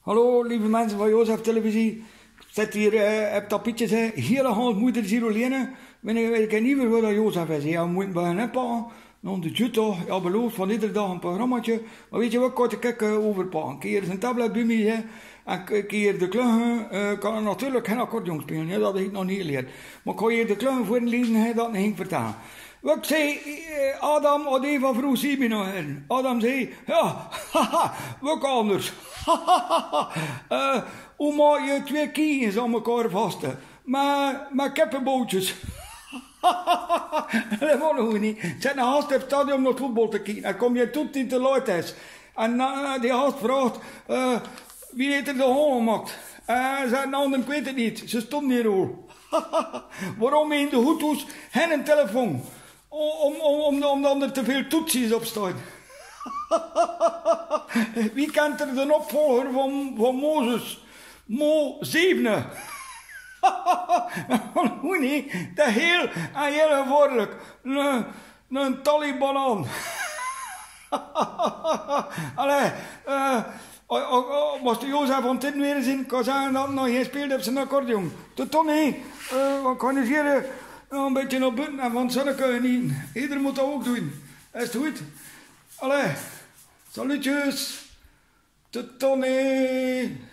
Hallo lieve mensen van Jozef Televisie. Ik zit hier op tapietjes. Hele hand moeder is hier alleen. Ik weet niet meer waar Jozef is. Ja, we moeten beginnen pakken. Dan de Jutto. Ja, beloofd van iedere dag een programmaatje. Maar weet je wat, ik kan het overpakken. Een keer zijn tablet bij mij. En een keer de kluggen. Kan er natuurlijk geen accordeon spelen. Ja, dat heb ik nog niet geleerd. Maar ik kan hier de kluggen voor lezen. Dat ging vertellen. Wat zei Adam had even vroeg Sibi nog in. Adam zei, ja, haha, wat anders. Hoe maak je twee kiens aan elkaar vasten? Met kippenbootjes. Dat was nog niet. Zet een gast op het stadion naar voetbal te kijken. Dan kom je tot in de luid is. En die gast vraagt, wie heeft er de hond gemaakt? Zei een ander, ik weet het niet. Ze stond niet hoor. Waarom in de Hutus geen telefoon? Omdat er te veel toetsies op staan. Wie kent er de opvolger van Mozes? Mo 7. Hoe niet? Dat heel gevaarlijk. Een Taliban. Allee, was de Jozef van dit weer eens in? Kan zeggen dat hij nog geen speelde op zijn accordeon. Dat toch niet? We kunnen hier een beetje naar buiten en van zullen kunnen niet. Iedereen moet dat ook doen. Is het goed? Allee, salutjes. Tot dan.